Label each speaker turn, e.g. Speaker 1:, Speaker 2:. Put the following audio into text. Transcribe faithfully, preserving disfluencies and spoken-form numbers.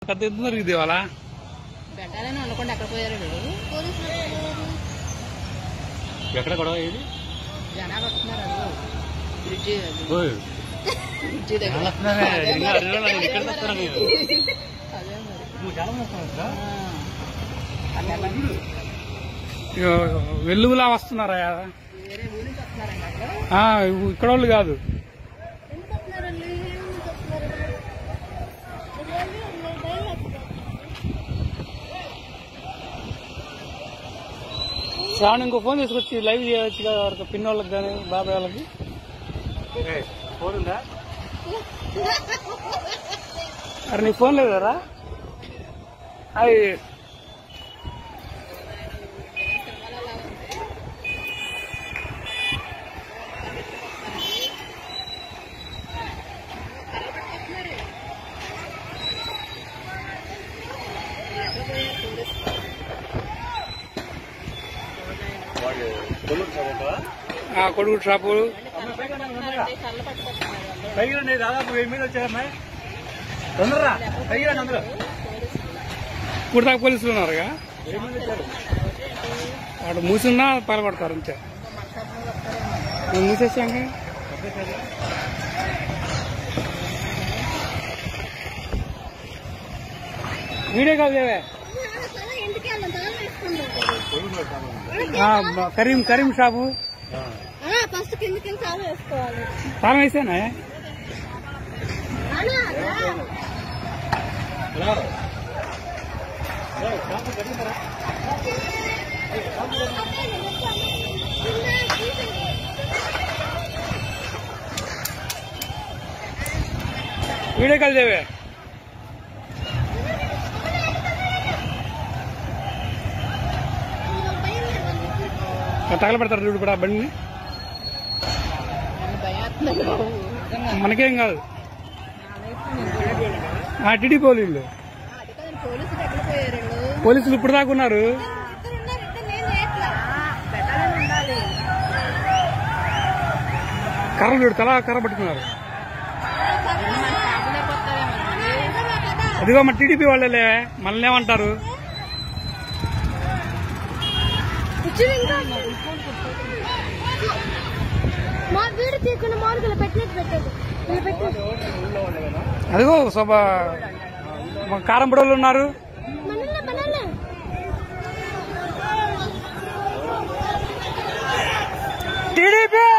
Speaker 1: పెద్ద ఎత్తు జరిగింది ఇవాళ.
Speaker 2: పెట్టాలని అనుకోండి ఎక్కడ పోయారు
Speaker 1: ఎక్కడ గొడవ ఇది
Speaker 2: జనాలు వస్తున్నారు బ్రిడ్జి బ్రిడ్జి దగ్గర
Speaker 1: వెల్లుగులా వస్తున్నారా?
Speaker 2: వేరే ఊరి నుంచి వస్తున్నారండి అక్కడ.
Speaker 1: ఇక్కడ వాళ్ళు కాదు. శ్రావణ్ ఇంకో ఫోన్ తీసుకొచ్చి లైవ్ చేయవచ్చు కదా వరకు పిన్ వాళ్ళకి కానీ బాబాయ్ వాళ్ళకి. ఫోన్ ఉందా? అరే నీ ఫోన్ లేదరా? అది కొడుకు షాపు దాదాపు వెయ్యి మీద వచ్చారమ్మా. తొందరరా అందరూ ఇప్పుడు దాకా పోలీసులు ఉన్నారుగా. వాడు మూసున్నా పాల్పడతారు అంతే. మూసేసాక వీడియో కాల్ చేయవే. కరీం కరీం షాపు
Speaker 3: ఫస్ట్ కిందకి తాళం వేసుకోవాలి.
Speaker 1: తాళం వేసానా? వీడియో కాల్ చేయవే. తగలబెడతారు చూడు కూడా బండిని. మనకేం కాదు. టీడీపీ వాళ్ళు పోలీసులు ఇప్పుడు దాకా ఉన్నారు. కర్రలు చూడు తలా కర్ర పట్టుకున్నారు. అదిగో మన టీడీపీ వాళ్ళే మనల్ని ఏమంటారు? అదిగో శోభ కారంపడోళ్ళు ఉన్నారు. టీడీపీ